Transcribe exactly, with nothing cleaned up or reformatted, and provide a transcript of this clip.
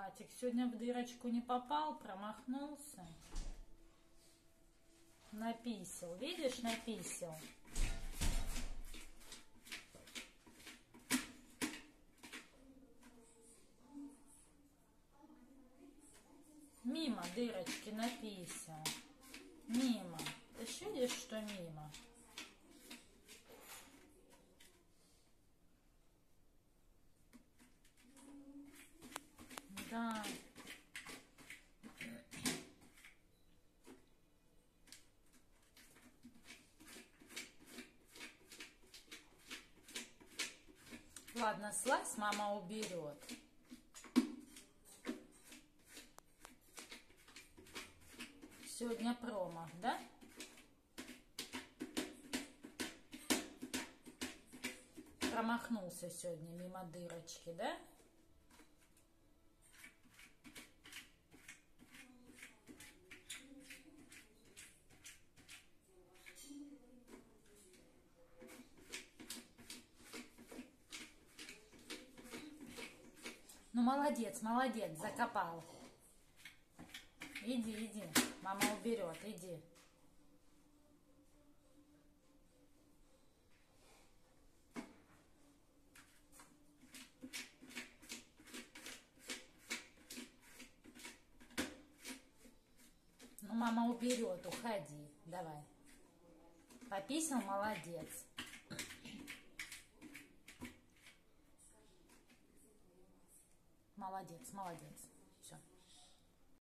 Братик сегодня в дырочку не попал, промахнулся. Написал, видишь, написал. Мимо дырочки написал. Мимо. Ты ж видишь, что мимо? Да. Ладно, слазь, мама уберет. Сегодня промах, да? Промахнулся сегодня мимо дырочки, да? Ну, молодец, молодец, закопал. Иди, иди, мама уберет, иди. Ну, мама уберет, уходи, давай. Пописал, молодец. Молодец, молодец.